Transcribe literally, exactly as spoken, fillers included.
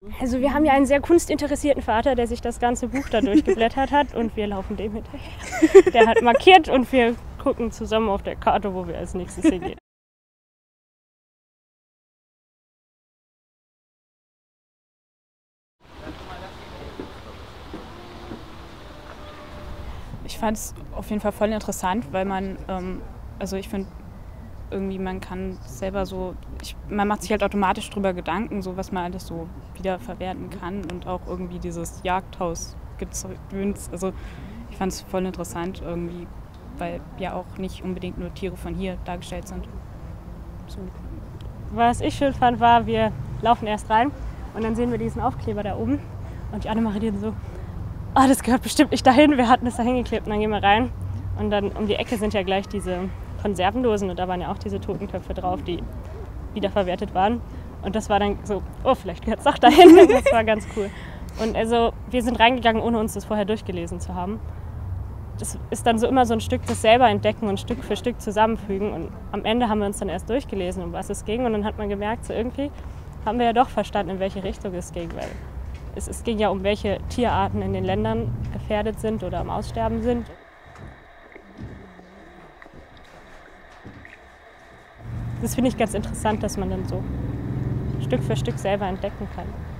Also wir haben ja einen sehr kunstinteressierten Vater, der sich das ganze Buch da durchgeblättert hat und wir laufen dem hinterher. Der hat markiert und wir gucken zusammen auf der Karte, wo wir als nächstes hingehen. Ich fand es auf jeden Fall voll interessant, weil man, ähm, also ich finde irgendwie, man kann selber so, ich, man macht sich halt automatisch drüber Gedanken, so was man alles so wieder verwerten kann und auch irgendwie dieses Jagdhaus-Gedöns. Also ich fand es voll interessant irgendwie, weil ja auch nicht unbedingt nur Tiere von hier dargestellt sind. So. Was ich schön fand, war, wir laufen erst rein und dann sehen wir diesen Aufkleber da oben und die Annemarie die so, oh, das gehört bestimmt nicht dahin, wir hatten das da hingeklebt. Und dann gehen wir rein und dann um die Ecke sind ja gleich diese Konservendosen und da waren ja auch diese Totenköpfe drauf, die wiederverwertet waren. Und das war dann so, oh, vielleicht gehört es doch dahin. Das war ganz cool. Und also wir sind reingegangen, ohne uns das vorher durchgelesen zu haben. Das ist dann so immer so ein Stück das selber entdecken und Stück für Stück zusammenfügen. Und am Ende haben wir uns dann erst durchgelesen, um was es ging. Und dann hat man gemerkt, so irgendwie haben wir ja doch verstanden, in welche Richtung es ging. Weil es, es ging ja um welche Tierarten in den Ländern gefährdet sind oder am Aussterben sind. Das finde ich ganz interessant, dass man dann so Stück für Stück selber entdecken kann.